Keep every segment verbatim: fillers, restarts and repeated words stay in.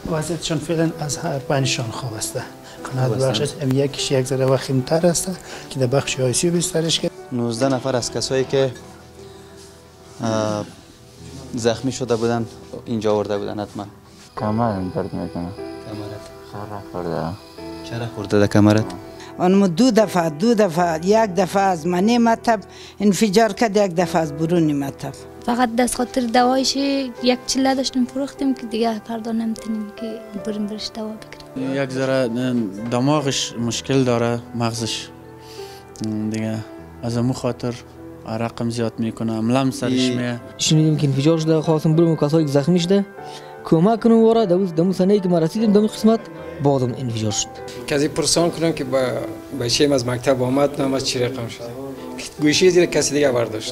وضعیتشان فعلا از هر پنجشان خوب است. کند بخشش یکیش یک ذره وخیم‌تر است که در بخش آی سی یو بسترش کرد. نوزده نفر از کسایی که زخمی شده بودن اینجا آورده بودن. حتما کمرم درد میکنه. کمرت چرا خورده؟ چرا خورده در کمرت؟ آنم دو دفعه دو دفعه یک دفعه از منی مطب انفجار کرد، یک دفعه از برونی مطب. فقط دست خاطر دوایش یک چله داشتیم فروختیم که دیگه پردا نمیتونیم که بریم برش دوا بگیریم. یک ذره دماغش مشکل داره، مغزش دیگه از امو خاطر رقم زیاد میکنه، عملم سرش میه. شنیدیم که انفجار شده، خواستم برم کسایی که زخمی شده کمک کنم واره. دمو سنه‌ای که ما رسیدیم دمو قسمت بازم انفجار شد. کسی پرسان کنم که با بچه‌ام از مکتب آمد نام از چی رقم شد، گوشی زیر کسی دیگه برداشت.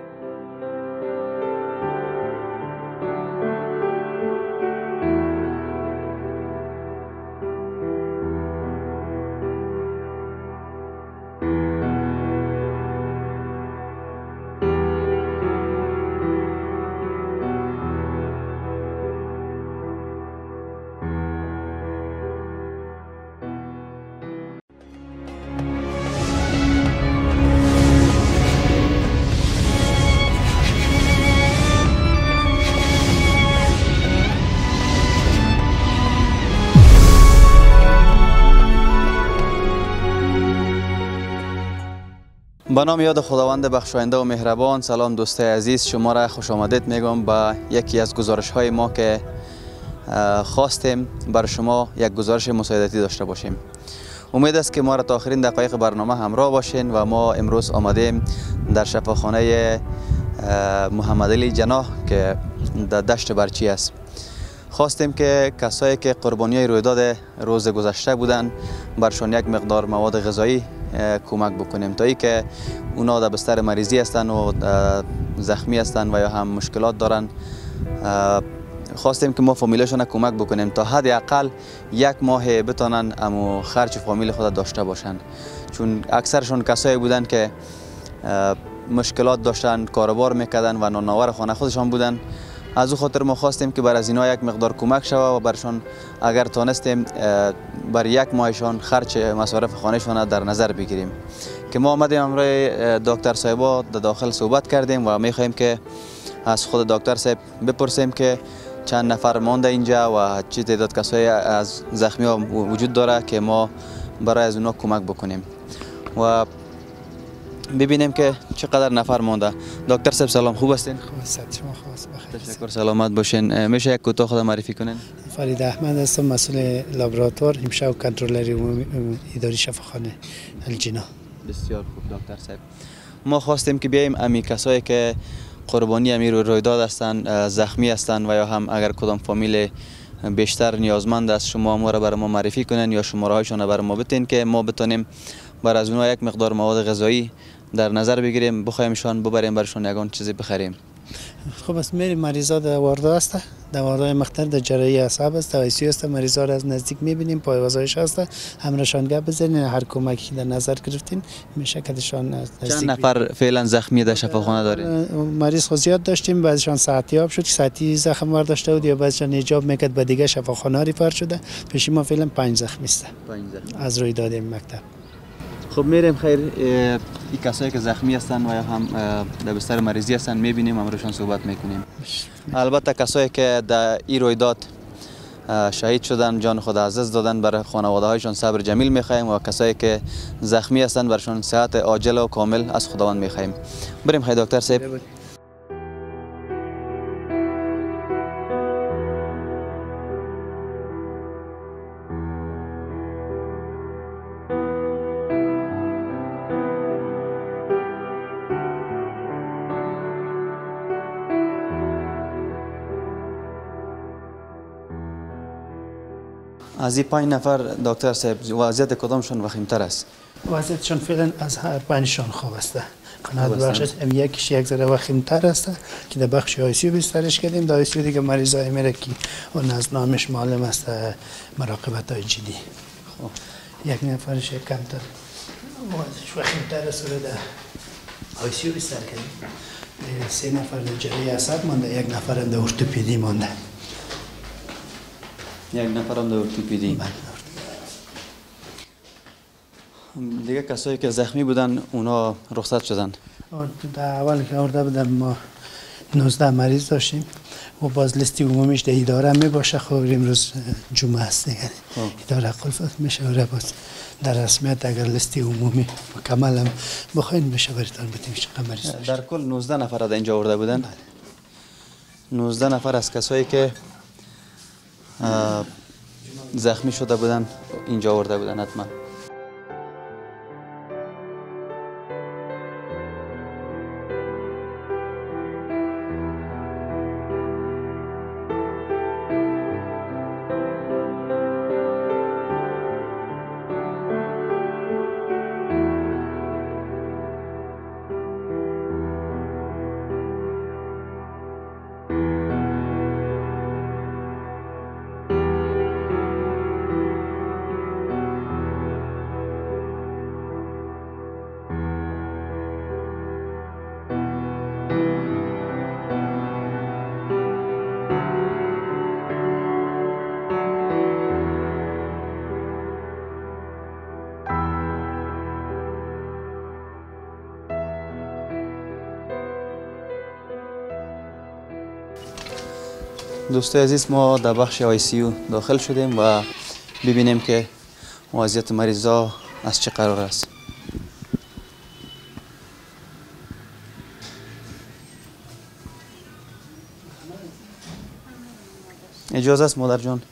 به نام یاد خداوند بخشاینده و مهربان. سلام دوستای عزیز، شما را خوش آمدید میگم به یکی از گزارش های ما که خواستیم بر شما یک گزارش مساعدتی داشته باشیم. امید است که ما را تا آخرین دقایق برنامه همراه باشین و ما امروز آمدیم در شفاخانه محمد علی جناح که در دشت برچی است. خواستیم که کسایی که قربانی رویداد روز گذشته بودن برشان یک مقدار مواد غذایی کمک بکنیم تا ای که اونا در بستر مریضی هستن و زخمی هستن و یا هم مشکلات دارن. خواستیم که ما فامیلشون کمک بکنیم تا حداقل یک ماه بتونن امو خرج فامیل خود داشته باشن، چون اکثرشون کسایی بودن که مشکلات داشتن، کاروبار میکردن و نانآور خانه خودشان بودن. از او خاطر ما خواستیم که بر از اینا یک مقدار کمک شود و برشان اگر تانستیم بر یک ماهشان خرج مصارف خانهشان در نظر بگیریم. که ما آمدیم امروز دکتر صاحبا در داخل صحبت کردیم و میخواهیم که از خود دکتر صاحب بپرسیم که چند نفر مانده اینجا و چه تعداد کسایی از زخمی ها وجود داره که ما برای از اونا کمک بکنیم و ببینیم که چقدر نفر مونده. دکتر صاحب سلام، خوب هستین؟ خوب است، شما خوب است؟ بخیر. تشکر، سلامت باشین. میشه یک کوتاه خود معرفی کنین؟ فرید احمد هستم، مسئول لابراتوار همشه و کنترلر اداری شفاخانه الجناح. بسیار خوب دکتر صاحب. ما خواستیم که بیایم امی کسایی که قربانی امیر رویداد هستن، زخمی هستن و یا هم اگر کدام فامیل بیشتر نیازمند است شما ما را برای ما معرفی کنین یا شماره هایشان برای ما بتین که ما بتونیم بر از اونها یک مقدار مواد غذایی در نظر بگیریم، بخوایمشان ببریم برشان یگان چیزی بخریم. خب است میریم مریضا در واردا است، در واردای مختلف در جراحی اعصاب است، در آی سی یو است، مریضا را از نزدیک میبینیم، پایوازایش است، همراهشان گپ بزنین، هر کمکی در نظر گرفتین میشه کدشان نزدیک. چند نفر فعلا زخمی در شفاخانه دارین؟ مریض خود زیاد داشتیم، بعضیشان ساعتیاب شد، ساعتی زخم برداشته بود یا بعضیشان ایجاب میکرد به دیگه شفاخانه ریفر شده. پیش ما فعلا پنج زخمی است. پنج زخمی از رویداد مکتب. خب میریم خیر، این کسایی که زخمی هستن و یا هم در بستر مریضی هستن میبینیم، امروزشان صحبت میکنیم. البته کسایی که در این رویداد شهید شدن، جان خود عزیز دادن، برای خانواده هایشان صبر جمیل میخوایم و کسایی که زخمی هستن برشان صحت عاجل و کامل از خداوند میخوایم. بریم خیر دکتر صاحب. از این پنج نفر دکتر صاحب وضعیت کدامشون وخیم‌تر است؟ وضعیتشان فعلا از هر پنجشان خوب است. کند بخشش یکیش یک ذره وخیم‌تر است که در بخش آی سی یو بسترش کردیم. در آی سی یو دیگه مریضای میره که اون از نامش معلوم است مراقبت های جدی. خب یک نفرش کمتر وضعش وخیم‌تر است و در آی سی یو بستر کردیم. سه نفر در جراحی اعصاب مانده، یک نفر در ارتوپدی مانده. یک نفرم در ارتوپدی. دیگه کسایی که زخمی بودن اونا رخصت شدن. در اول که آورده بودم ما نوزده مریض داشتیم و باز لیستی عمومیش در اداره می باشه. خب امروز جمعه است دیگه اداره قلفت میشه و باز در رسمیت اگر لیستی عمومی مکمل هم بخواین بشه برایتان بتیم چقدر مریض داشتیم. در کل نوزده نفر در اینجا آورده بودن. نوزده نفر از کسایی که زخمی شده بودن اینجا آورده بودن حتما. دوستای عزیز ما در بخش آی سی یو داخل شدیم و ببینیم که وضعیت مریضا از چه قرار است. اجازه است مادر جان؟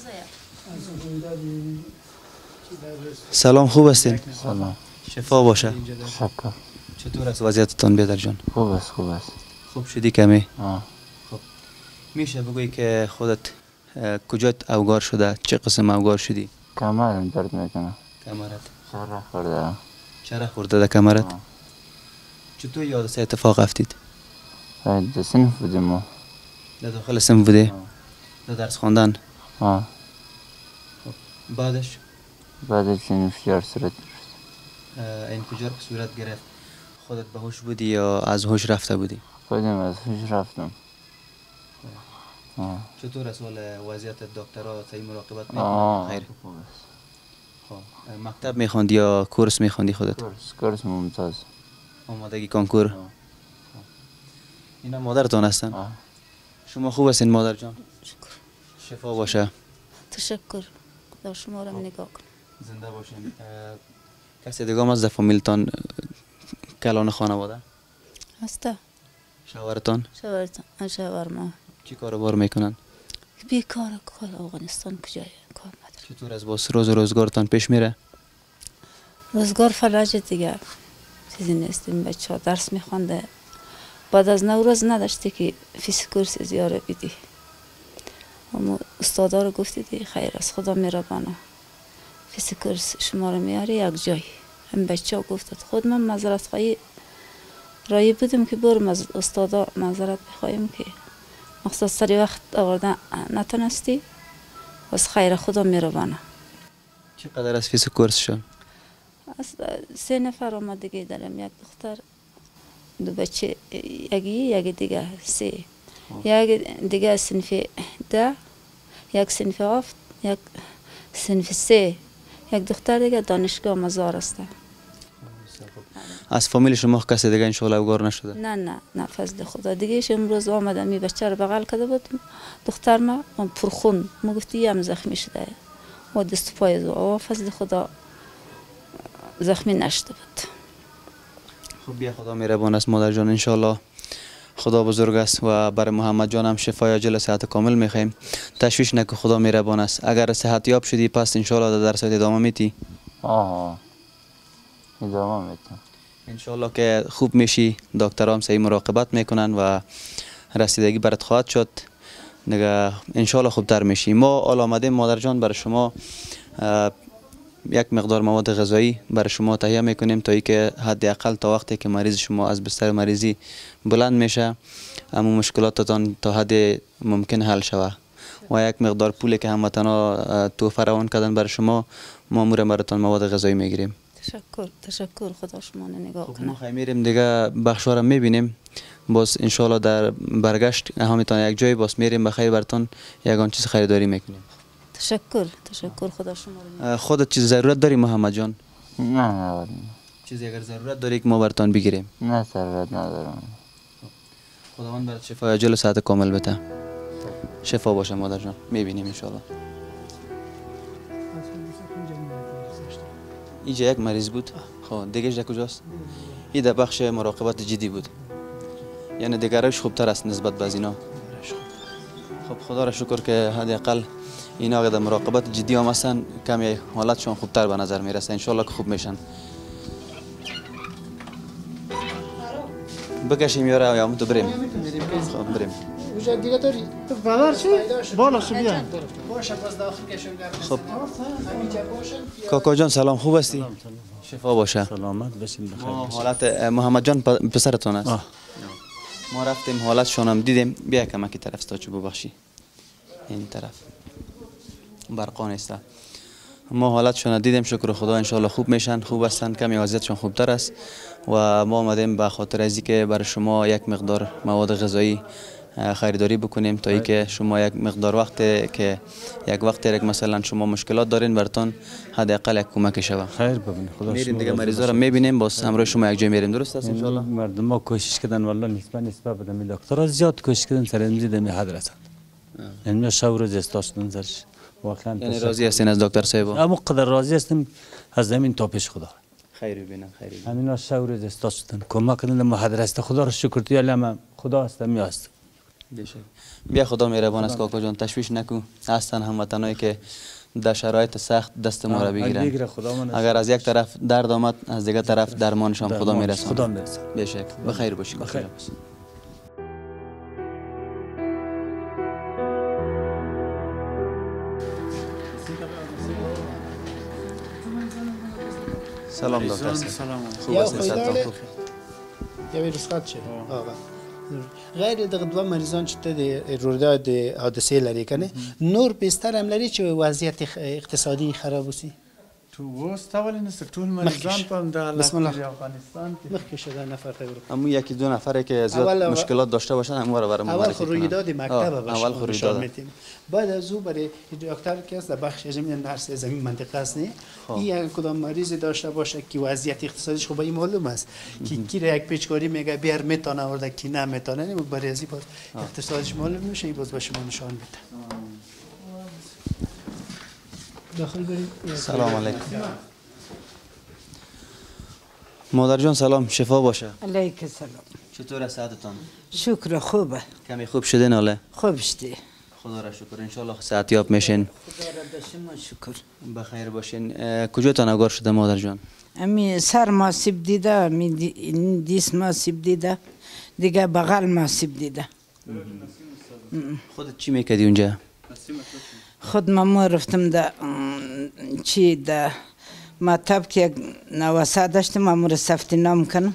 سلام، خوب هستین؟ سلام. شفا باشه. شکر. چطور است وضعیتتان بیادر جان؟ خوب است خوب است. خوب شدی کمی؟ آه. خب میشه بگویی که خودت کجات اوگار شده؟ چه قسم اوگار شدی؟ کمرم درد میکنه. کمرت؟ چرا خورده. چرا خورده در کمرت؟ آه. چطور یاد سه اتفاق افتید؟ در صنف بودیم ما. در داخل صنف بوده؟ در درس خواندن؟ آه. بعدش؟ بعدش انفجار صورت گرفت. انفجار که صورت گرفت خودت به هوش بودی یا از هوش رفته بودی؟ خودم از هوش رفتم. آه. چطور است وضعیت دکترها صحیح مراقبت میکنن؟ آه. خیر. خب مکتب میخوندی یا کورس میخوندی خودت؟ کورس کورس ممتاز. آمادگی کنکور؟ اینا مادرتان هستن؟ آه. شما خوب هستین مادر جان؟ شکر. شفا باشه. تشکر. خدا شما را نگاه کن. زنده باشین. کسی دیگه هم از در فامیلتان کلان خانواده؟ هسته. شوهرتان؟ شوهرتان شوهر ما چی کاروبار میکنن؟ بیکار کار افغانستان کجای کار نداره. چطور از باز روز روزگارتان پیش میره؟ روزگار فلج دیگه چیزی نیستیم. بچه ها درس میخونده بعد از نوروز نداشتی که فیس کورس زیاره بیدی. اما استادا رو گفتی دی خیر از خدا میربانه فیس کورس شما رو میاری یک جای. هم بچه ها گفتد خود من معذرت خواهی رایی بودیم که برم از استادا معذرت بخواهیم که مخصوص سری وقت آوردن نتونستی از خیر خدا میربانه. چقدر از فیس کورس شد؟ از سه نفر آمد دیگه دارم. یک دختر دو بچه یکی یکی دیگه سه یک دیگه صنف ده یک صنف هفت یک صنف سه یک دختر دیگه دانشگاه مزار است. از فامیل شما کسی دیگه انشالله اوگار نشده؟ نه نه نه فضل خدا دیگه. امروز آمدم می بچه رو بغل کرده بود دختر ما پرخون ما گفتی هم زخمی شده و دست پای و فضل خدا زخمی نشده بود. خب بیا خدا مهربان است مادر جان. انشالله خدا بزرگ است و برای محمد جان هم شفای عاجل صحت کامل میخوایم. تشویش نکن خدا مهربان است. اگر صحت یاب شدی پس انشالله در درست ادامه میتی؟ آه ادامه میتم. انشالله که خوب میشی. دکترها هم صحیح مراقبت میکنن و رسیدگی برات خواهد شد دیگه. انشالله خوبتر میشی. ما حالا آمدیم مادر جان برای شما یک مقدار مواد غذایی برای شما تهیه میکنیم تا اینکه حداقل تا وقتی که مریض شما از بستر مریضی بلند میشه اما مشکلاتتان تا حد ممکن حل شود و یک مقدار پولی که هموطنا تو فراوان کردن برای شما ما امور براتون مواد غذایی میگیریم. تشکر تشکر خدا شما رو نگاه خب کنه. ما خیلی میریم دیگه بخشا رو میبینیم باز انشالله در برگشت همتون یک جای باز میریم بخیر براتون یگان چیز خریداری میکنیم. تشکر تشکر خدا شما رو. خودت چیز ضرورت داری محمد جان؟ نه نه چیزی اگر ضرورت داری که ما برتان بگیریم؟ نه ضرورت ندارم. خداوند برات شفای عاجل و صحت کامل بده. شفا باشه مادر جان. میبینیم ان شاء الله. اینجا یک مریض بود. خب دیگه در کجاست؟ این در بخش مراقبت جدی بود. یعنی دیگرش خوبتر است نسبت به از اینا. خب خدا را شکر که حداقل اینا در مراقبت جدی هم هستن، کمی حالتشون خوبتر به نظر میرسه. ان شاء الله که خوب میشن. بکشیم یاره یا تو بریم. خب بریم. اونجا دیگه داری؟ باور چی؟ بالا شو بیا. باشه پس داخل کشون خب کاکا جان سلام، خوب هستی؟ شفا باشه. سلامت باشین بخیر. ما حالت محمد جان پسرتون است. ما رفتیم حالتشون هم دیدیم. بیا کمکی طرف ستا چوب بخشی. این طرف برقان است. ما حالتشون دیدیم، شکر خدا ان شاء الله خوب میشن، خوب هستن، کمی وضعیتشون خوبتر است و ما آمدیم به خاطر از اینکه برای شما یک مقدار مواد غذایی خریداری بکنیم تا اینکه شما یک مقدار وقت که یک وقتی که مثلا شما مشکلات دارین براتون حداقل یک کمک شوه. خیر ببینید خدا میریم دیگه مریضا رو میبینیم، باز همراه شما یک جای میریم. درست است ان شاء الله؟ مردم ما کوشش کردن والله نسبت نسبت بدم دکترها زیاد کوشش کردن سر امروز دمی حد رسند. یعنی شب روز استاشتن زرش واقعا. یعنی راضی هستین از دکتر صاحب؟ اما قدر راضی هستم از زمین تا پیش خدا. خیر ببینم خیر ببینم. همینا شب روز استاشتن کمک کردن ما حد رسته. خدا رو شکر تو علم خدا است میاست. بیا خدا مهربان است کاکا جان، تشویش نکو. هستن هموطنایی که در شرایط سخت دست ما را بگیرن. اگر از یک طرف درد آمد از دیگر طرف درمانش هم خدا میرسونه. خدا میرسونه. بشک بخیر باشی. بخیر. سلام دکتر. سلام. خوب هستین؟ یا رسخت شد. آقا غیر دغه دوه مریضان چې د رویداد حادثه لري کنه نور بستر هم لري چې وضعیت اقتصادی خراب وسی. تو وست اولی نست طول مریضان پام در افغانستان مخکې شده نفر ته ورو. اما یکی دو نفره که زیاد مشکلات داشته باشن همو رو برام اول رویداد مکتب باشه. اول رویداد. بعد از او برای دکتر که است در بخش زمین نرس زمین منطقه است نه این کدام مریض داشته باشه که وضعیت اقتصادیش خوبه این معلوم است که کی را یک پیچکاری میگه بیار میتونه ورده کی نمیتونه نه برای ازی باز اقتصادیش معلوم میشه باز به شما نشان میده. داخل بریم. سلام علیکم. مادر جان سلام، شفا باشه. علیکم سلام. چطور است صحتتان؟ شکر خوبه. کمی خوب شدین حالا؟ خوب شدی. خدا را شکر ان شاء الله صحتیاب میشین. خدا را به شما شکر. بخیر باشین. کجا تنگار شده مادر جان؟ امی سر ما سیب دیده، امی دیس ما سیب دیده، دیگه بغل ما سیب دیده. خودت چی میکردی اونجا؟ خود ما رفتم ده چی ده مطب که نواسه داشتم امور سفتی نام کنم.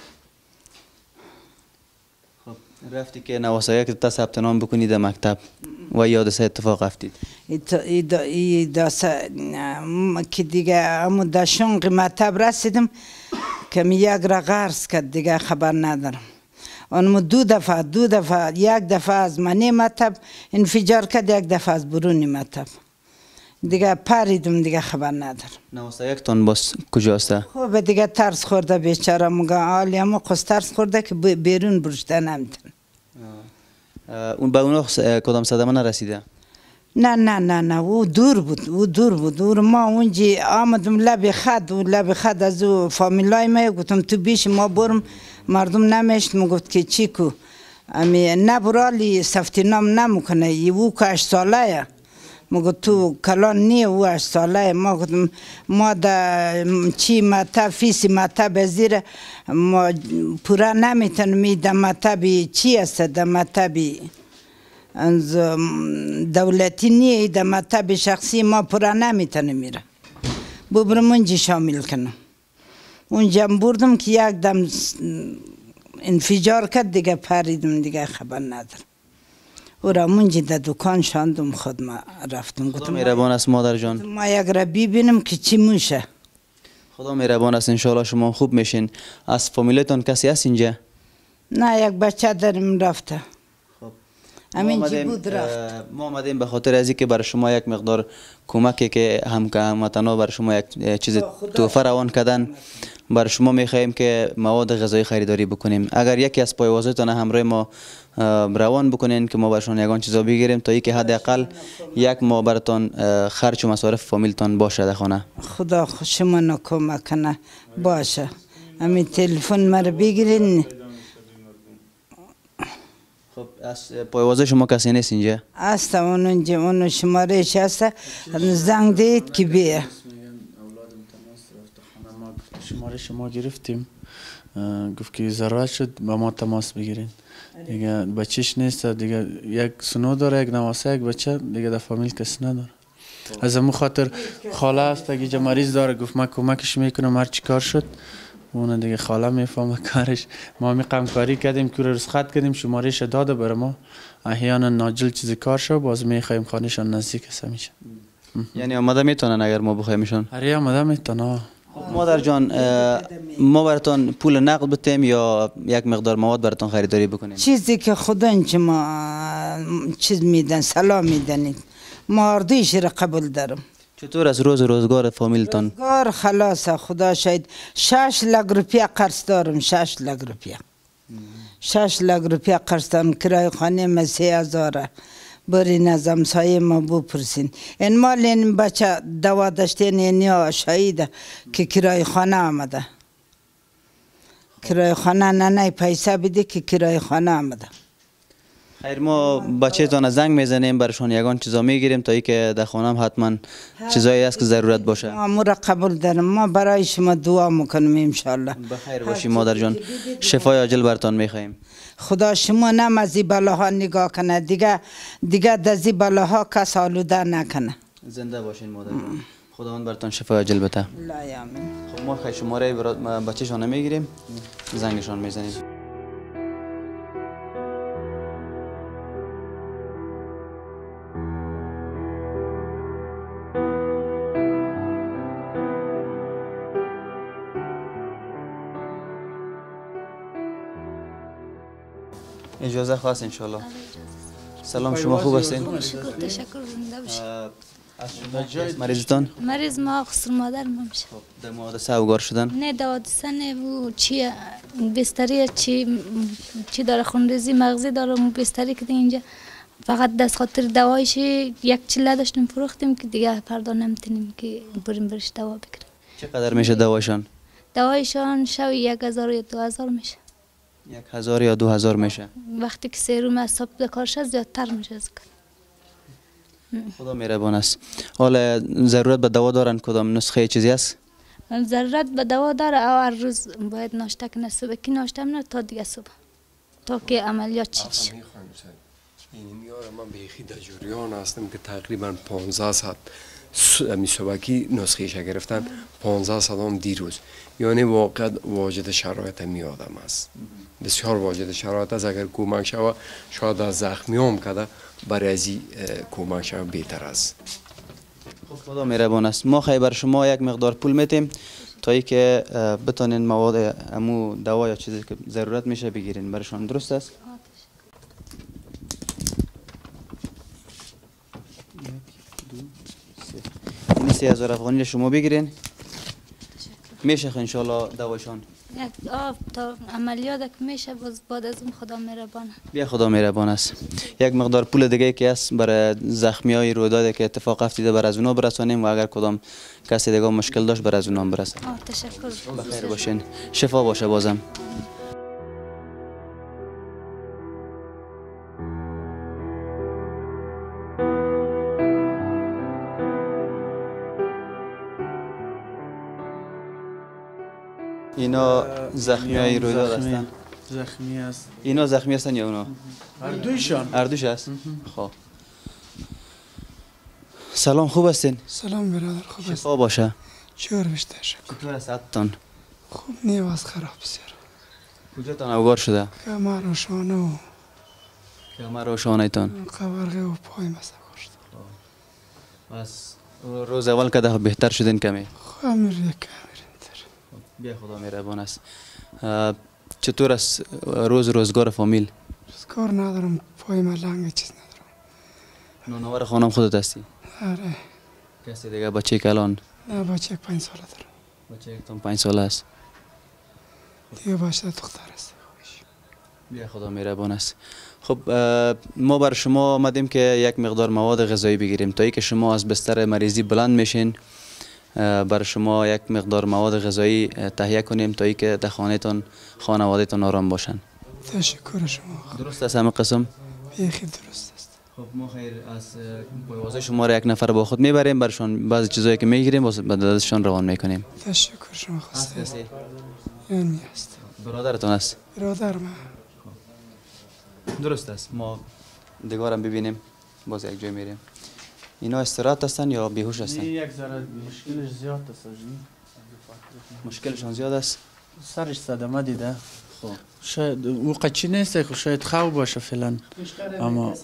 خب رفتی که نواسه که تا ثبت نام بکنی در مکتب و یاد سه اتفاق افتید؟ ای داسه که دیگه امو داشون مطب رسیدم که می یک را غرس کرد دیگه خبر ندارم. اونمو دو دفعه دو دفعه یک دفعه از منی مطب انفجار کرد، یک دفعه از برونی مطب دیگه پریدم دیگه خبر ندارم. نواسه یک تون باز کجاست؟ خب دیگه ترس خورده بیچاره مگه آلی همو قصد ترس خورده که بیرون برشته نمیتون. اون به اون کدام صدمه نرسیده؟ نه نه نه نه او دور بود او دور بود او ما اونجی آمدم لب خد و لب خد از او فامیلای ما گفتم تو بیش ما برم مردم نمیشت مگفت که چی کو امی نبرالی سفتی نام نمکنه او که اش ساله مگفت تو کلان نیه او اش ساله ما گفتم ما دا چی مطب فیسی مطب ازیره ما پورا نمیتونم دا مطبی چی است دا مطبی از دولتی نیه دا مطب شخصی ما پورا نمیتونم میره ببرم اونجی شامل کنم. اونجا بردم که یک دم انفجار کرد دیگه پریدم دیگه خبر ندارم. او را اونجا در دکان شاندم خود ما رفتم. خدا مهربان است مادر جان. ما یک را ببینم که چی موشه. خدا مهربان است انشالله شما خوب میشین. از فامیلتون کسی هست اینجا؟ نه یک بچه داریم رفته. خب همین چی بود رفت. ما آمدیم به خاطر از اینکه برای شما یک مقدار کمکی که هم که هموطنا برای شما یک چیز تحفه روان کردن، برای شما میخواهیم که مواد غذایی خریداری بکنیم. اگر یکی از پایوازتان همراه ما روان بکنین که ما برشان یگان چیزا بگیریم تا اینکه حداقل یک ماه براتون خرج و مصارف فامیلتان باشه در خانه. خدا شما نو کمک کنه. باشه همین تلفن مرا بگیرین. خب از پایوازه شما کسی نیست اینجا؟ هست اون اونجا، اون شمارهش هست، زنگ دید که بیه. شماره شما گرفتیم، گفت که ضرورت شد با ما تماس بگیرین. دیگه بچهش نیست، دیگه یک سنو داره، یک نواسه، یک بچه دیگه در فامیل کسی نداره. از همون خاطر خاله است اگه مریض داره، گفت من کمکش میکنم هر چی کار شد. اون دیگه خاله میفهمه کارش. ما می کاری کردیم که رسخت کردیم، شمارهش داده بر ما. احیانا ناجل چیزی کار شد، باز میخوایم خانهشان نزدیک است میشه. یعنی آماده میتونن اگر ما بخوایمشون؟ آره آماده میتونن. مادر جان، ما براتون پول نقد بتیم یا یک مقدار مواد براتون خریداری بکنیم؟ چیزی که خدا اینچه ما چیز میدن، سلام میدنید، ما اردویش را قبول دارم. چطور از روز روزگار فامیلتان؟ روزگار خلاصه، خدا شاید. شش لک روپیه قرض دارم، شش لک روپیه. شش لک روپیه قرض دارم، کرای خانه ما سه هزاره. برین از همسایه ما بپرسین. این مال این بچه دوا داشتین اینیا شهیده که کرای خانه آمده. کرای خانه نه نه پیسه بده که کرای خانه آمده. خیر، ما بچه تان زنگ میزنیم برشان یگان چیزا میگیریم تا ای که در خانم حتما چیزایی است که ضرورت باشه. ما را قبول دارم، ما برای شما دعا میکنیم انشالله. بخیر باشی مادر جان، شفای عاجل برتان میخوایم. خدا شما نم از این بلاها نگاه کنه، دیگه دیگه از این بلاها کس آلوده نکنه. زنده باشین مادر جان، خداوند برتان شفای عاجل بده. خب ما خیلی شماره بچه شان میگیریم، زنگشان میزنیم. اجازه خواست انشالله. سلام، شما خوب هستین؟ شکر، تشکر، زنده باشید. از شما مریضتان؟ مریض ما خسر مادر ما میشه. در حادثه اوگار شدن؟ نه در حادثه نه، و چی بستری چی چی داره، خونریزی مغزی داره، بستری که اینجا فقط دست خاطر دوایش یک چله داشتیم فروختیم که دیگه پرداخت نمیتونیم که بریم برش دوا بگیریم. چقدر میشه دوایشان؟ دوایشان شوی یک هزار یا دو هزار میشه. یک هزار یا دو هزار میشه. وقتی که سیروم حساب کار شد زیادتر میشه. خدا مهربان است. حالا ضرورت به دوا دارن کدام نسخه چیزی است؟ ضرورت به دوا داره، او هر روز باید ناشته کنه، صبح کی ناشته نه تا دیگه صبح تا که عملیات چی شه. این میاره من بیخی در جریان هستم که تقریبا پانزده ساعت می صبحی نسخه‌اش گرفتن، پانزده ساعت هم دیروز. یعنی واقعا واجد شرایط می آدم است، بسیار واجد شرایط است. اگر کمک شود شاید از زخمیام کده برای ازی کمک شود بهتر است. خدا مهربان است. ما خیلی بر شما یک مقدار پول میتیم تا ای که بتونین مواد امو دوا یا چیزی که ضرورت میشه بگیرین برشان. درست است؟ این سه هزار افغانی شما بگیرین، میشه انشالله دوایشان. یک آب تا عملیات که میشه باز بعد از اون خدا مهربانه. بیا خدا مهربان است. یک مقدار پول دیگه که است برای زخمی های رویدادی که اتفاق افتیده بر از اونا برسانیم و اگر کدام کسی دیگه مشکل داشت بر از اونا برسه. تشکر. بخیر باشین، شفا باشه بازم. اینا زخمی های رویداد هستن؟ زخمی است. اینا زخمی هستن یا اونا؟ اردویشان. اردوش هست؟ خب سلام، خوب هستین؟ سلام برادر، خوب است. شفا باشه. چطور بیشتر شکر. چطور است حالتان؟ خوب نیاز خراب بسیار. کجا تان اوگار شده؟ کمر و شانه و کمر و شانه تان. قبرقه و پای مسافر شده. بس روز اول که ده بهتر شدین کمی؟ خب امیر یک امیر تر. بیا خدا مهربان است. چطور است روز روزگار فامیل؟ روزگار ندارم، پای من لنگ چیز ندارم. نانآور خانم خودت هستی؟ آره. کسی دیگه بچه کلان؟ نه بچه پنج ساله دارم. بچه تون پنج ساله است. دیگه بچه دختر است. بیا خدا مهربان است. خب ما بر شما آمدیم که یک مقدار مواد غذایی بگیریم تا ای که شما از بستر مریضی بلند میشین. بر شما یک مقدار مواد غذایی تهیه کنیم تا ای که در خانهتان خانوادهتان آرام باشن. تشکر شما. درست است همه قسم؟ بیخی درست است. خب ما خیر از پایوازه شما را یک نفر با خود میبریم، برشان بعضی چیزایی که میگیریم به دادشان روان میکنیم. تشکر شما خواسته است. یعنی است. برادرتان است؟ برادر من. درست است. ما دیگرم ببینیم باز یک جای میریم. اینا استراحت هستن یا بیهوش هستن؟ یک ذره مشکلش زیاد است. مشکلشان زیاد است؟ سرش صدمه دیده. خب شاید او قچی نیست که شاید خواب باشه فعلا. اما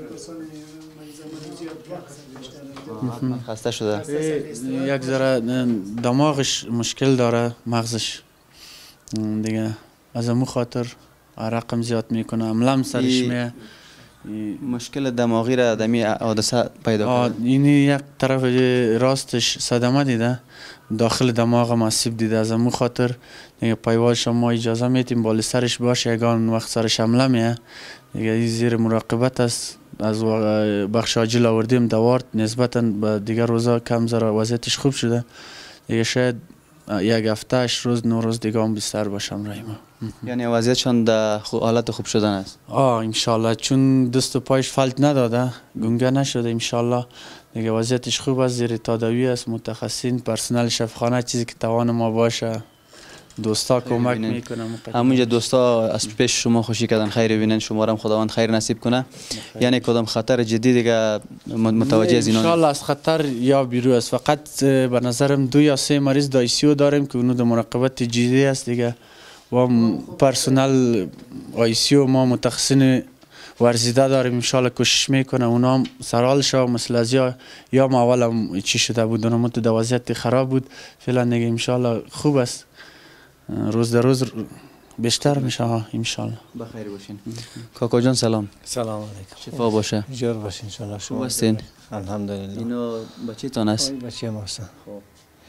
خسته شده. یک ذره دماغش مشکل داره، مغزش دیگه از امو خاطر رقم زیاد میکنه، عملم سرش میه. مشکل دماغی را دمی حادثه پیدا کرد. اینی یک طرف راستش صدمه دیده، داخل دماغ مسیب دیده، از امو خاطر دیگه پیوالش ما اجازه میتیم بالا سرش باشه، یگان وقت سرش حمله میه دیگه این زیر مراقبت است. از بخش عاجل آوردیم دوارد، نسبتا به دیگر روزا کم ذره وضعیتش خوب شده دیگه، شاید یک هفته اش روز نو روز دیگه هم بیشتر باشم رای ما. یعنی وضعیتشان در حالت خوب شدن است؟ آه انشالله، چون دست و پایش فلت نداده، گنگه نشده، انشالله دیگه وضعیتش خوب است، زیر تداوی است، متخصصین پرسنل شفاخانه چیزی که توان ما باشه دوستا کمک میکنم. همونجا دوستا از پیش شما خوشی کردن، خیر ببینن، شما را هم خداوند خیر نصیب کنه. یعنی کدام خطر جدی دیگه متوجه از اینا؟ انشالله از خطر یا بیرو است، فقط به نظرم دو یا سه مریض در آی سی یو داریم که اونو در مراقبت جدی است دیگه، و پرسنل آی سی یو ما متخصصین ورزیده داریم، انشالله کوشش میکنه اونا هم سرحال شو. مثل از یا یا ما اول هم چی شده بود، اونم تو وضعیت خراب بود، فعلا دیگه انشالله خوب است، روز در روز بیشتر میشه انشالله. بخیر باشین. کاکا جان سلام. سلام علیکم. شفا باشه. جور باشه انشالله. شما هستین؟ الحمدلله. اینا بچه تان است؟ بچه ما هستن. خب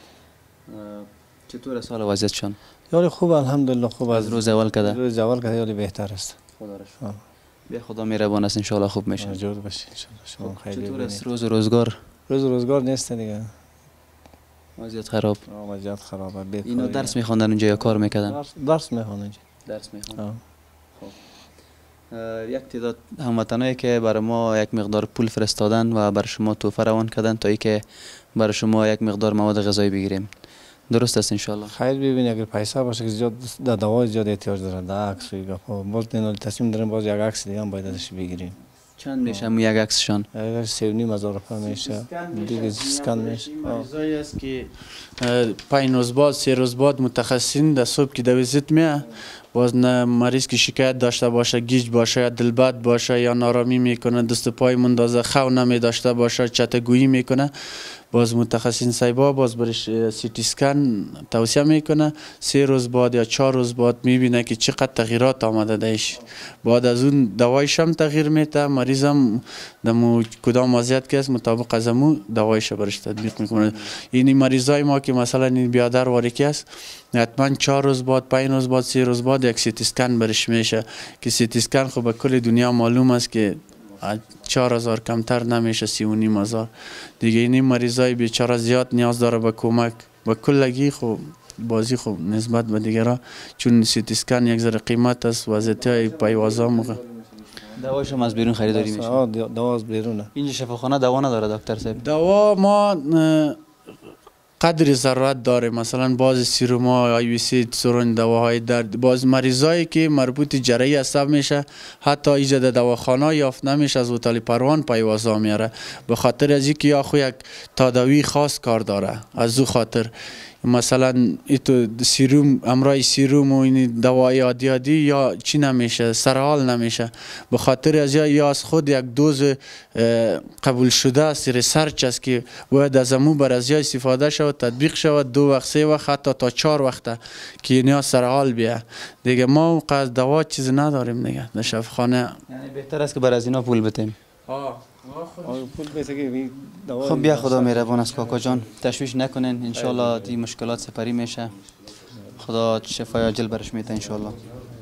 چطور است حال وضعیتشان؟ یالی خوب الحمدلله، خوب از روز اول کده؟ روز اول کده یالی بهتر است. خدا را شکر. بیا خدا مهربان است، انشالله خوب میشه. جور باشه انشالله. شما خیر ببینید. چطور است روز روزگار؟ روز روزگار نیست دیگه. وضعیت خراب. وضعیت خرابه. اینا درس میخوندن اونجا یا کار میکردن؟ درس درس میخوندن اونجا. درس میخوندن. خب یک تعداد هموطنایی که برای ما یک مقدار پول فرستادن و برای شما تحفه روان کردن تا ای که برای شما یک مقدار مواد غذایی بگیریم. درست است انشالله؟ خیر ببینید، اگر پیسه باشه که زیاد در دوای زیاد احتیاج داره، در عکس و باز دینا تصمیم داریم باز یک عکس دیگه هم باید ازش بگیریم. چند میشه هم یک عکسشان؟ سه و نیم هزار روپیه میشه. دیگه اسکن میشه. مریضایی است که پنج روز بعد سه روز بعد متخصصین در صبح که دویزیت میه، باز نه مریض که شکایت داشته باشه، گیج باشه یا دلبد باشه یا نارامی میکنه، دست و پای مندازه، خو نمی داشته باشه، چتگویی میکنه، باز متخصصین سایبا باز برش سی تی اسکن توصیه میکنه. سه روز بعد یا چهار روز بعد میبینه که چقدر تغییرات آمده دایش، بعد از اون دوایش هم تغییر میده، مریض هم دمو کدام وضعیت که است مطابق از امو دوایش برش تطبیق میکنه. این مریضای ما که مثلا این بیادر واریکی است، حتما چهار روز بعد، پنج روز بعد، سه روز بعد یک سی تی اسکن برش میشه که سی تی اسکن خب به کل دنیا معلوم است که چهار هزار کمتر نمیشه، سی و نیم هزار دیگه. این مریضای بیچاره زیاد نیاز داره به کمک و کلگی خب بازی خب نسبت به دیگرها، چون سی تی اسکن یک ذره قیمت است، وضعیت پیوازا موقع دواش هم از بیرون خریداری میشه. آه دوا از بیرونه. اینجا شفاخانه دوا نداره دکتر صاحب؟ دوا ما قدر ضرورت داره، مثلا باز سیروما، آی وی سی، سرون، دواهای درد، باز مریضایی که مربوط جراحی عصب میشه حتی ایجاد دواخانه یافت نمیشه، از هتل پروان پیوازا میاره، به خاطر از اینکه یا خو یک تداوی خاص کار داره، از او خاطر مثلا ایتو سیروم امرای سیروم و این دوای عادی عادی یا چی نمیشه سرحال نمیشه به خاطر از یا, یا از خود یک دوز قبول شده است ریسرچ است که باید از امو بر از یا استفاده شود تطبیق شود دو وقت سه وقت حتی تا چهار وقت که اینا سرحال بیه دیگه ما قصد دوا چیز نداریم دیگه در شفاخانه یعنی بهتر است که بر از اینا پول بتیم پول بده خب بیا خدا مهربان است کاکا جان تشویش نکنین ان شاء الله دی مشکلات سپری میشه خدا شفای عاجل برش میده ان شاء الله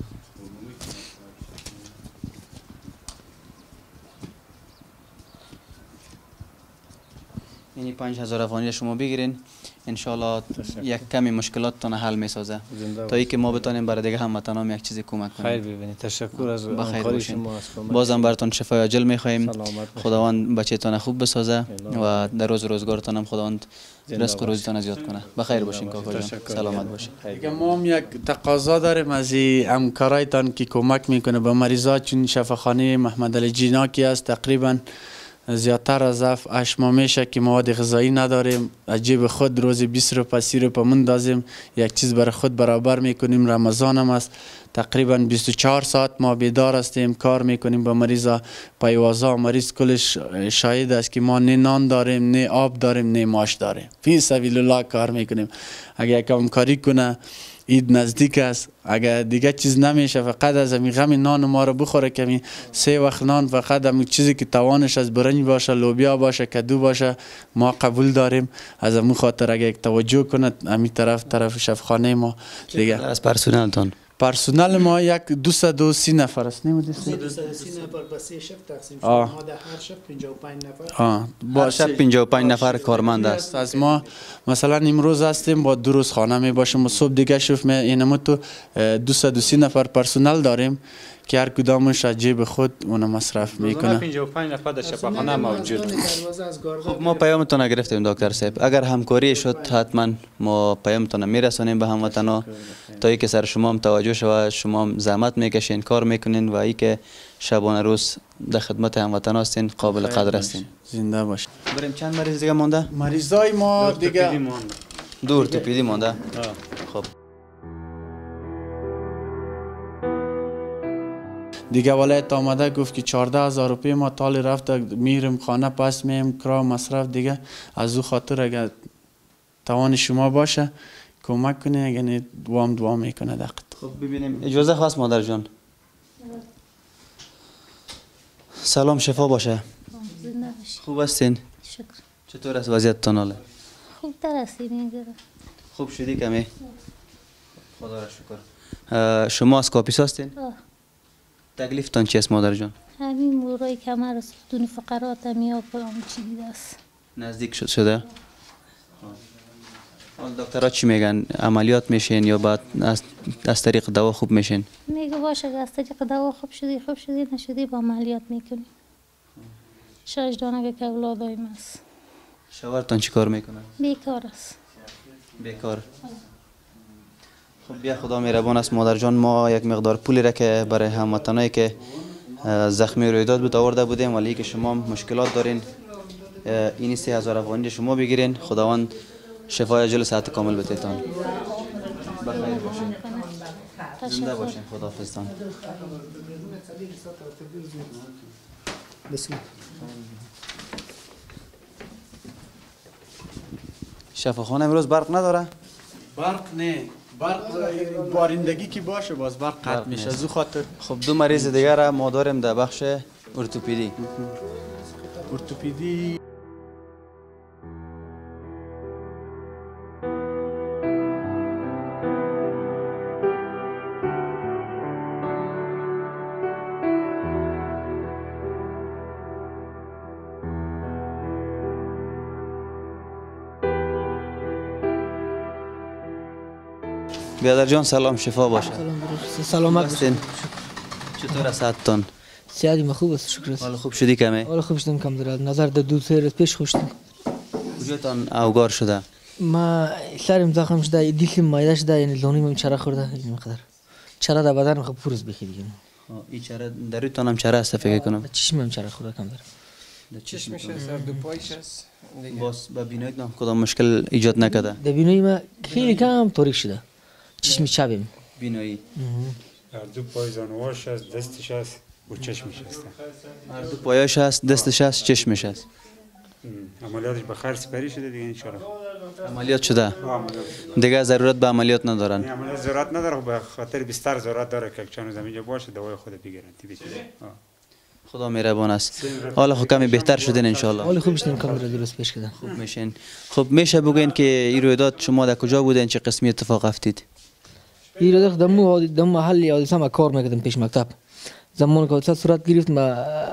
یعنی پنج هزار افغانی شما بگیرین ان شاء الله یک کمی مشکلاتتون حل میسازه تا ای که ما بتونیم برای دیگه هموطنان یک چیزی کمک کنیم خیر ببینید تشکر از همکاری شما بازم براتون شفای عاجل میخوایم خداوند بچه‌تون خوب بسازه و در روز روزگارتون هم خداوند رزق و روزیتون زیاد کنه بخیر باشین کاکا جان سلامت باشین دیگه ما هم یک تقاضا داریم از همکارایتان که کمک میکنه به مریضا چون شفاخانه محمد علی جینا کی است تقریبا زیادتر از اف اشما میشه که مواد غذایی نداریم از جیب خود روزی بیست روپیه سی روپیه مندازیم یک چیز برای خود برابر میکنیم رمضان هم است تقریبا بیست و چهار ساعت ما بیدار هستیم کار میکنیم با مریضا پیوازا مریض کلش شاهد است که ما نه نان داریم نه آب داریم نه ماش داریم فی سبیل الله کار میکنیم اگر کم کاری کنه عید نزدیک است اگر دیگه چیز نمیشه فقط از همین غم نان ما رو بخوره کمی سه وقت نان فقط همین چیزی که توانش از برنج باشه لوبیا باشه کدو باشه ما قبول داریم از همون خاطر اگر یک توجه کنه همین طرف طرف شفاخانه ما دیگه از پرسنلتون پرسنل ما یک دویست و سی نفر است نمیدونی دویست و سی نفر به سه شب تقسیم شده آه. ما در هر شب پنجاه و پنج نفر آه. هر شب پنجاه و پنج نفر کارمند است از ما مثلا امروز هستیم با دو روز خانه می باشیم و صبح دیگه شف می اینم تو دویست و سی نفر پرسنل داریم که هر کدامش از جیب خود اون مصرف میکنه پنجاه و پنج نفر در شفاخانه موجود خب ما پیامتون گرفتیم دکتر صاحب اگر همکاری شد حتما ما پیامتون میرسونیم به هموطنا تا ای که سر شما هم توجه شود شما هم زحمت میکشین کار میکنین و ای که شبانه روز در خدمت هموطنا هستین قابل قدر هستین زنده باشین بریم چند مریض دیگه مونده مریضای ما دیگه دور تو پیدی مونده خب دیگه ولایت آمده گفت که چهارده هزار روپیه ما تالی رفته میرم خانه پس میم کرا مصرف دیگه از او خاطر اگر توان شما باشه کمک کنه یعنی دوام دوام میکنه دقیق خب ببینیم اجازه خواست مادر جان سلام شفا باشه خوب هستین شکر چطور است وضعیتتون حاله خوب تر هستین خوب شدی کمی خدا را شکر شما از کاپیس هستین تکلیفتان چی است مادر جان همین مورای کمر است دون فقرات همیا کلام چی دیده است نزدیک شد شده حال دکترها چی میگن عملیات میشین یا بعد از, از طریق دوا خوب میشین میگه باشه از طریق دوا خوب شدی خوب شدی نشدی با عملیات میکنی شش دانه که اولادایم است شوهرتان چی کار میکنه بیکار است بیکار خب بیا خدا مهربان است مادر جان ما یک مقدار پولی را که برای هموطنایی که زخمی رویداد بود آورده بودیم ولی که شما مشکلات دارین اینی سه هزار افغانی شما بگیرین خداوند شفای عاجل صحت کامل بتیتان بخیر باشین زنده باشین خداحافظتان شفاخانه امروز برق نداره برق نه برق بارندگی که باشه باز برق قطع میشه از خاطر خب دو مریض دیگر را ما داریم در بخش ارتوپدی ارتوپدی بیادر جان سلام شفا باشه سلامت باشین چطور است صحتتان صحت ما خوب است شکر است حال خوب شدی کمی حال خوب شدم کم دارد نظر در دو سه روز پیش خوب شدم کجاتان اوگار شده ما سرم زخم شده دیلم مایده شده یعنی لونیم چرا خورده این مقدار چرا در بدن خب پرز بخی دیگه این چرا دریتان هم چرا است فکر کنم چشمم چرا خورده کم داره چشمش هست، در دو پایش هست. باز با بینایت کدام مشکل ایجاد نکرده؟ در بینایی ما خیلی کم تاریک شده. چشم چپم. بینایی. در دو پای زانواش هست، دستش هست و چشمش هست. هر دو پایش هست، دستش هست، چشمش هست. عملیاتش به خیر سپری شده دیگه انشالله. عملیات شده. دیگه ضرورت به عملیات ندارن. نه عملیات ضرورت نداره، به خاطر بستر ضرورت داره که چون زمینجا باشه دوای خود بگیرن تی خدا مهربان است. حالا خب کمی بهتر شدین ان شاء الله. حالا خوب شدین، کامل درست پیش کردن. خوب میشین. خب میشه بگین که این رویداد شما در کجا بودین، چه قسمی اتفاق افتید؟ این رویداد دمو دم محل حادثه ما کار میکردم پیش مکتب. زمان که حادثه صورت گرفت ما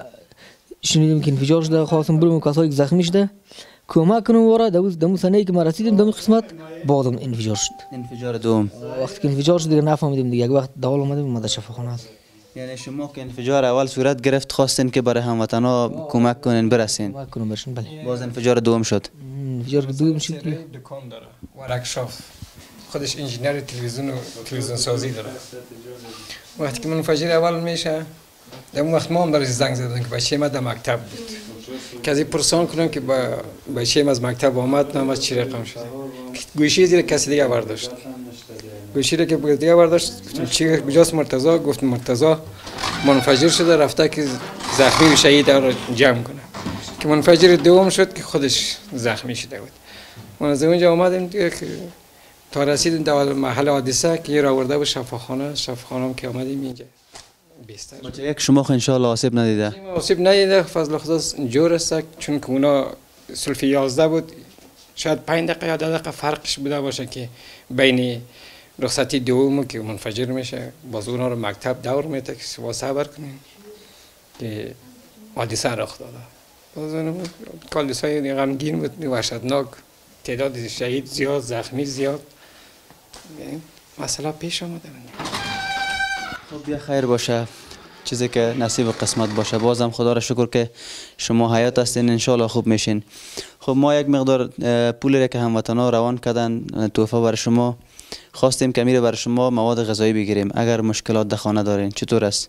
شنیدم که انفجار شده، خواستم برم کسایی که زخمی شده کمک کنم ورا. دوز دمو سنه‌ای که ما رسیدیم دم قسمت بعدم انفجار شد. انفجار دوم. وقتی که انفجار شد دیگه نفهمیدم دیگه. یک وقت داول اومدیم ما شفاخانه است. یعنی شما که انفجار اول صورت گرفت خواستین که برای هموطنا کمک کنین برسین. کمک کنم برسین بله. باز انفجار دوم شد. انفجار دوم شد. دکان داره. ورکشاپ. خودش انجینر تلویزیون و تلویزیون سازی داره. وقتی که منفجر اول میشه در اون وقت ما هم برای زنگ زدن که بچه ما در مکتب بود. کسی پرسان کنم که با بچه ما از مکتب آمد نام از چی رقم شده. گوشی زیر کسی دیگه برداشت. گوشی رو که دیگه برداشت گفتم چی کجاست مرتضی؟ گفت مرتضی منفجر شده رفته که زخمی و شهید رو جمع کنه. که منفجر دوم شد که خودش زخمی شده بود. ما از اونجا اومدیم دیگه که تا رسیدیم در محل حادثه که یه آورده بود شفاخانه، شفاخانه هم که اومدیم اینجا. بچه یک شما خو ان شاء الله آسیب ندیده. آسیب ندیده، فضل خدا جور است چون که اونا سلف یازده بود. شاید پنج دقیقه یا ده دقیقه فرقش بوده باشه که بین رخصتی دوم که منفجر میشه باز اونا رو مکتب دور میته که با صبر کنیم که حادثه رخ داده. باز اون حادثه غمگین بود، وحشتناک، تعداد شهید زیاد، زخمی زیاد، مسئله پیش آمده. خب بیا خیر باشه، چیزی که نصیب قسمت باشه. بازم خدا را شکر که شما حیات هستین، ان شاء الله خوب میشین. خب ما یک مقدار پولی را که هموطنا روان کردن تحفه برای شما خواستیم که میره برای شما مواد غذایی بگیریم. اگر مشکلات در خانه دارین چطور است؟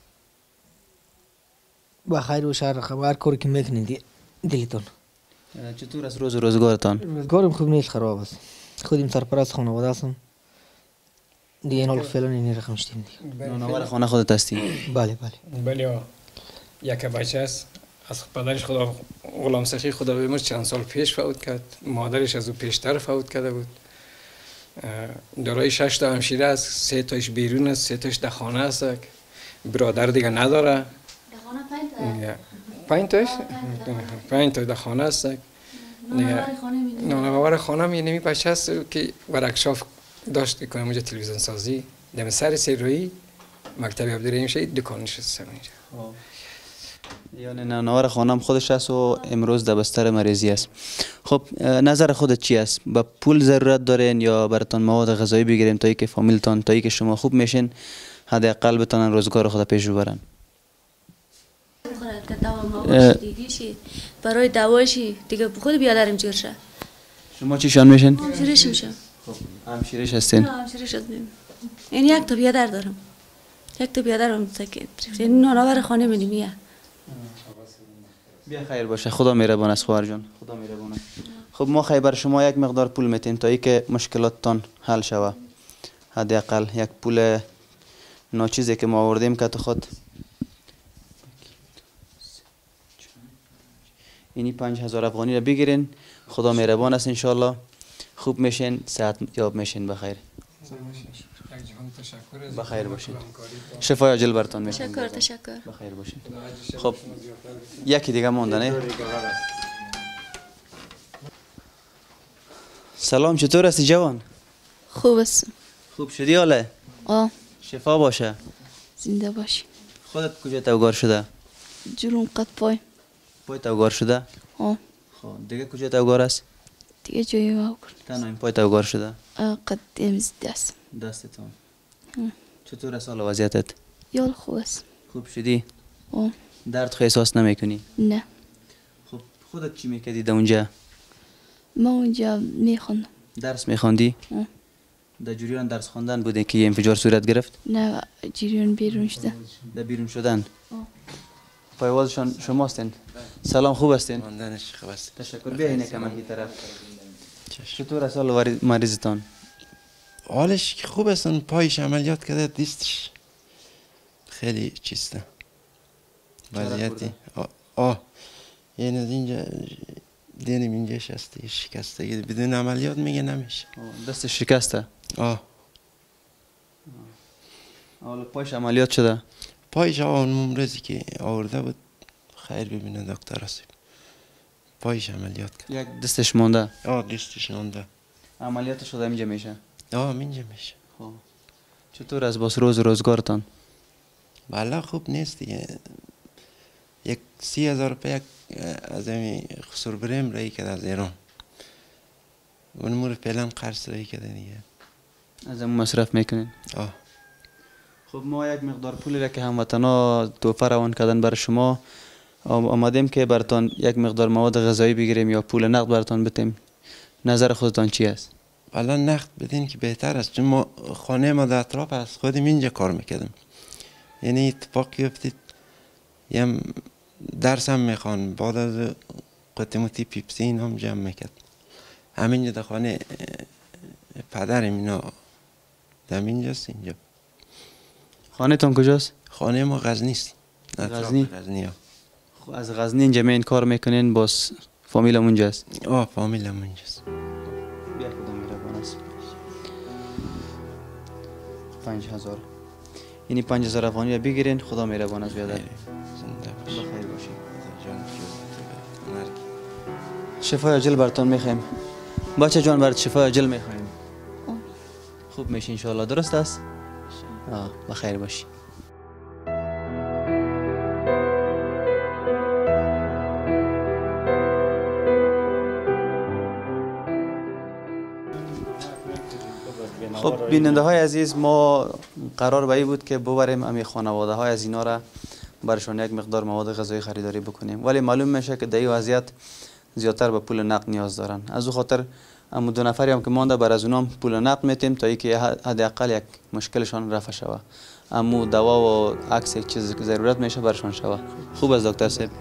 با خیر و شر خبر کاری که میکنین دلیتون چطور است روز و روزگارتان؟ روزگارم خوب نیست، خراب است. خودم سرپرست خانواده هستم دیگه. این حال فعلا این رقم شدیم دیگه. نانآور خانه خودت هستی؟ بله بله بله. یک بچه است از پدرش خدا غلام سخی خدا بیامرز چند سال پیش فوت کرد. مادرش از او پیشتر فوت کرده بود. دارای شش تا همشیره است، سه تاش بیرون است، سه تاش در خانه است. برادر دیگه نداره. در خانه پنج تاش؟ پنج تا در خانه است. نانآور خانه می نمی بچه است که ورکشاپ داشت که اونجا تلویزیون سازی دم سر سیرویی مکتب عبدالرحیم شهید دکانش است اونجا. یعنی نانآور خانم خودش است و امروز در بستر مریضی است. خب نظر خودت چی است؟ با پول ضرورت دارین یا براتون مواد غذایی بگیریم تا اینکه فامیلتان تا اینکه شما خوب میشین حداقل بتونن روزگار خود پیش ببرن؟ برای دواشی دیگه خود بیادرم جور شه. شما چیشان میشین؟ همشیرش میشم. خب همشیرش هستین؟ همشیرش هستیم. این یک تا بیادر دارم. یک تا بیادرم ساکت. این نانآور خانه منی میه. بیا خیر باشه، خدا مهربان است خواهر جان، خدا مهربان است. خب ما خیبر شما یک مقدار پول میتیم تا اینکه مشکلاتتان حل شوه. حداقل یک پول ناچیزی که ما آوردیم که تو خود اینی پنج هزار افغانی را بگیرین. خدا مهربان است، انشالله خوب میشین، صحت یاب میشین. بخیر بخیر باشین، شفای عاجل برتون میکنم. تشکر تشکر. بخیر باشین. خب یکی دیگه مونده نه؟ سلام، چطور هستی جوان؟ خوب است. خوب شدی حاله؟ آه. شفا باشه. زنده باشی. خودت کجا توگار شده؟ جلوم قد پای. پای توگار شده؟ آه. خب دیگه کجا توگار است؟ دیگه جایی واو کرد. تنها این پای توگار شده؟ قد امز دست. دستتون. چطور است حالا وضعیتت؟ یال خوب است. خوب شدی؟ آه. درد خو احساس نمیکنی؟ نه. خب خودت چی میکردی در اونجا؟ ما اونجا میخوندم. درس میخوندی؟ آه. در جریان درس خواندن بوده که انفجار صورت گرفت؟ نه جریان بیرون شده. در بیرون شدن؟ آه. پایوازشان شما هستین. سلام، خوب هستین؟ ماندنش خوب است. تشکر. بیاین کم این طرف. چطور است حال مریضتان؟ حالش که خوب است، پایش عملیات کرده، دیستش خیلی چیسته وضعیتی. آه یعنی از اینجا دینم اینجا شسته شکسته، بدون عملیات میگه نمیشه. دست شکسته؟ آه. حالا پایش عملیات شده؟ پایش اون ممرضی که آورده بود خیر ببینه دکتر آسیب، پایش عملیات کرد. یک دستش مونده؟ آه دستش مونده. عملیات شده اینجا میشه؟ آه اینجا میشه. خب چطور از باز روز روزگارتان؟ والا خوب نیست دیگه. یک سی هزار روپیه یک از این خسور بریم رایی کرد از ایران، اون مور فعلا قرض رایی کرده دیگه. از اون مصرف میکنین؟ آه. خب ما یک مقدار پولی را که هموطنا توفه روان کردن بر شما آمدیم که براتان یک مقدار مواد غذایی بگیریم یا پول نقد براتان بتیم. نظر خودتان چی است؟ والا نقد بدین که بهتر است، چون ما خانه ما در اطراف از خودم اینجا کار میکردم. یعنی اتفاقی افتید یم درس هم میخوان، بعد از قطموتی پیپسی این هم جمع میکرد. همینجا در خانه پدرم اینا دم اینجاست. اینجا خانه تان کجاست؟ خانه ما غزنی است. غزنی؟ غزنی ها. خب از غزنی اینجا این کار میکنین، باز فامیلم اونجاست؟ آه فامیلم اونجاست. بیا خدا میربان است. پنج هزار یعنی پنج هزار افغانی را بگیرین، خدا میربان است بیادر. بخیر باشین. شفای عاجل براتون میخوایم. بچه جان برات شفای عاجل میخوایم. خوب میشه انشاءالله. درست است؟ آه بخیر باشی. خب بیننده های عزیز، ما قرار به این بود که ببریم امی خانواده های از اینا را برشان یک مقدار مواد غذایی خریداری بکنیم، ولی معلوم میشه که در این وضعیت زیادتر به پول نقد نیاز دارن. از او خاطر اما دو نفری هم که مانده بر از اونام پول نقد میتیم تا اینکه حداقل یک مشکلشان رفع شود. اما دوا و عکس یک چیزی که ضرورت میشه برشان شود. خوب است دکتر صاحب.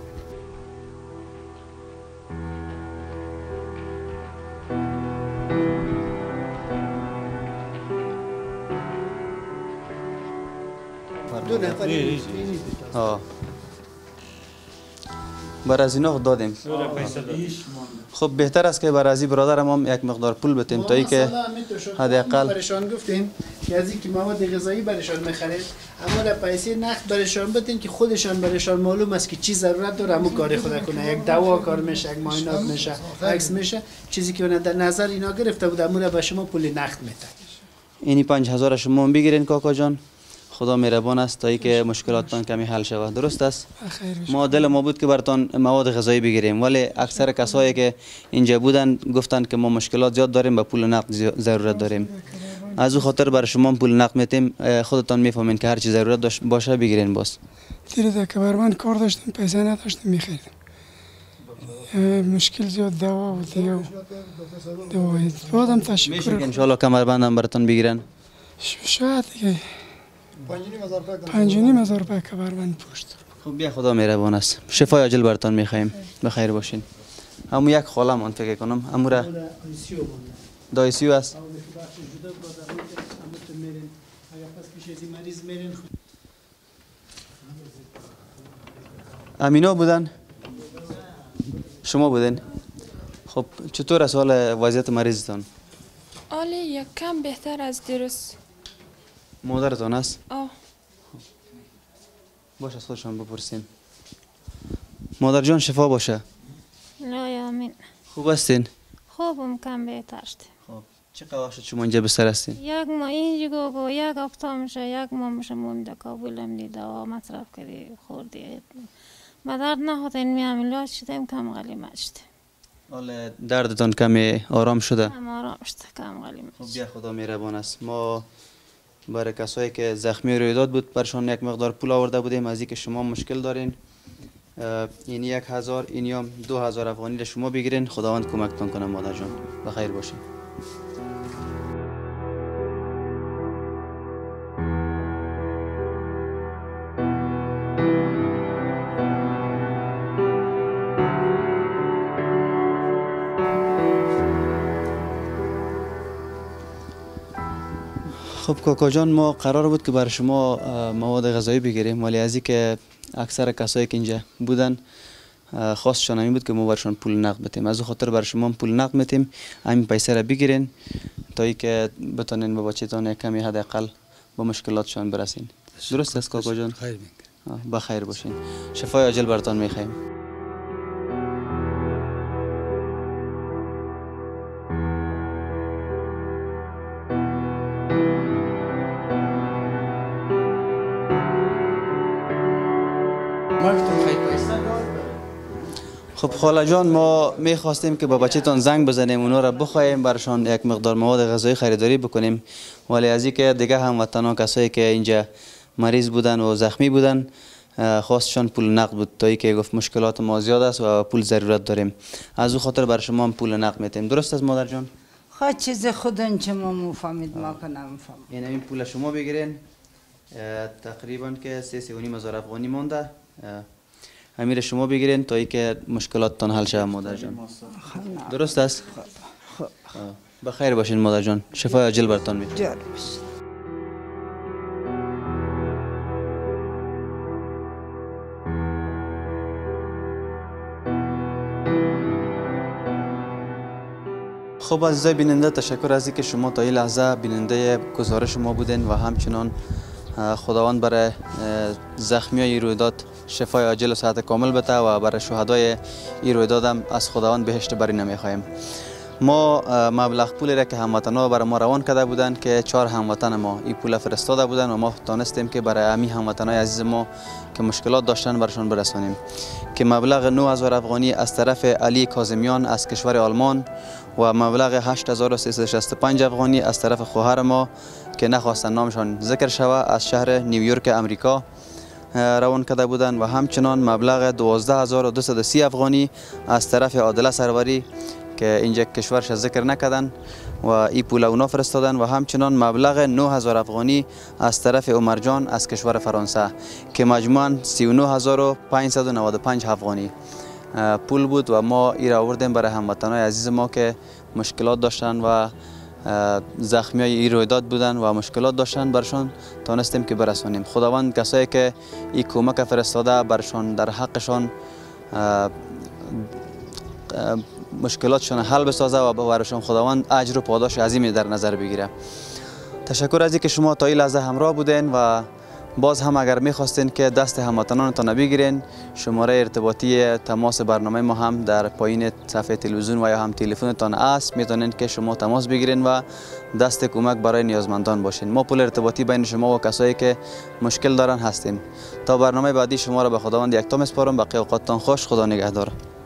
دو نفری آه بر از اینا دادیم. خب بهتر است که بر از این برادرم هم یک مقدار پول بتیم تا اینکه حداقل برشان گفتیم که از اینکه مواد غذایی برشان میخرید اما در پیسه نقد برشان بدین که خودشان برشان معلوم است که چی ضرورت داره همون کار خود کنه. یک دوا کار میشه، یک معاینات میشه، عکس میشه، چیزی که در نظر اینا گرفته بود امور به شما پول نقد میده. اینی پنج هزار شما هم بگیرین کاکا جان، خدا مهربان است تا اینکه مشکلاتتان کمی حل شود. درست است؟ ما دل ما بود که براتون مواد غذایی بگیریم، ولی اکثر کسایی که اینجا بودن گفتن که ما مشکلات زیاد داریم، به پول نقد ضرورت داریم. از او خاطر برای شما پول نقد میتیم. خودتان میفهمین که هر چی ضرورت باشه بگیرین. باز دیره که بر من کار داشتم، پیسه نداشتم میخریدم. مشکل زیاد دوا و دیگه دوایی بادم تشکر. میشه که انشاءالله کمربند هم براتون بگیرن؟ شاید دیگه پنج و نیم هزار روپیه که بر من پشت. خب بیا خدا مهربان است. شفای عاجل براتون میخوایم. بخیر باشین. همون یک خاله من فکر کنم امورا دایسیو است. امینا بودن؟ شما بودین؟ خب چطور است حال وضعیت مریضتان؟ حال یک کم بهتر از دیروز. مادرتان است؟ آه. باش از خودشان بپرسین. مادر جان شفا باشه. نه آمین. خوب هستین؟ خوبم، کم بهتر شده. خب چقدر وقت شد شما اینجا بستر هستین؟ یک ماه اینجا گو یک هفته میشه، یک ماه میشه مونده کابلم دی دوا مصرف کردی خوردی. ما درد نخورد، این می عملیات شدیم کم غلیمت شده. حالا دردتان کمی آرام شده؟ کم آرام شده، کم غلیمت. خب بیا خدا مهربان است. ما برای کسایی که زخمی رویداد بود برشان یک مقدار پول آورده بودیم. از اینکه شما مشکل دارین این یک هزار این هم دو هزار افغانی را شما بگیرین. خداوند کمکتان کنه مادر جان. بخیر باشین. خب کاکا جان، ما قرار بود که برای شما مواد غذایی بگیریم، ولی از اینکه اکثر کسایی که اینجا بودن خواستشان همین بود که ما برشان پول نقد بتیم، از او خاطر برای شما پول نقد میتیم. همین پیسه را بگیرین تا اینکه بتونین با بچه‌تان کمی حداقل با مشکلاتشان برسین. درست است کاکا جان؟ خیر بخیر باشین. شفای عاجل براتان میخوایم. خب خاله جان، ما میخواستیم که با بچه‌تان زنگ بزنیم، اونا را بخوایم برشان یک مقدار مواد غذایی خریداری بکنیم، ولی از اینکه دیگه هموطنان کسایی که اینجا مریض بودن و زخمی بودن خواستشان پول نقد بود، تا اینکه گفت مشکلات ما زیاد است و پول ضرورت داریم، از او خاطر برای شما هم پول نقد میتیم. درست است مادر جان؟ خواهد چیز خودن چه ما مفهمید ما کنم مفهمید. این این پول شما بگیرین، تقریبا که سه سه و نیم هزار افغانی مونده، امیر شما بگیرین تا اینکه مشکلاتتان حل شود مادر جان. درست است؟ بخیر باشین مادر جان، شفای عاجل براتان می‌خوایم. خب عزیزای بیننده، تشکر از اینکه شما تا این لحظه بیننده گزارش ما بودین و همچنان خداوند برای زخمیای این رویداد شفای عاجل و صحت کامل بده و برای شهدای این رویداد هم از خداوند بهشت بری نمیخوایم. ما مبلغ پولی را که هموطنان برای ما روان کرده بودند که چهار هموطن ما این پول فرستاده بودند و ما تانستیم که برای همین هموطنای عزیز ما که مشکلات داشتن برشان برسانیم، که مبلغ نه هزار افغانی از طرف علی کاظمیان از کشور آلمان و مبلغ هشت هزار و سیصد و شصت و پنج افغانی از طرف خواهر ما که نخواستن نامشان ذکر شود از شهر نیویورک امریکا روان کرده بودند، و همچنان مبلغ دوازده هزار و دویست و سی افغانی از طرف عادله سروری که اینجا کشورش ذکر نکردن و این پول اونا فرستادن، و همچنان مبلغ نه هزار افغانی از طرف عمر جان از کشور فرانسه که مجموعاً سی و نه هزار و پانصد و نود و پنج افغانی پول بود و ما این را آوردیم برای هموطنان عزیز ما که مشکلات داشتن و زخمی های این رویداد بودن و مشکلات داشتن، برشان تانستیم که برسانیم. خداوند کسایی که این کمک فرستاده برشان در حقشان مشکلاتشان حل بسازه و برشان خداوند اجر و پاداش عظیمی در نظر بگیره. تشکر از اینکه شما تا این لحظه همراه بودین و باز هم اگر میخواستین که دست هموطنانتان بگیرین، شماره ارتباطی تماس برنامه ما هم در پایین صفحه تلویزیون و یا هم تلفنتان است، میتونین که شما تماس بگیرین و دست کمک برای نیازمندان باشین. ما پل ارتباطی بین شما و کسایی که مشکل دارن هستیم. تا برنامه بعدی شما را به خداوند یکتا میسپارم. بقیه اوقاتتان خوش. خدا نگهدار.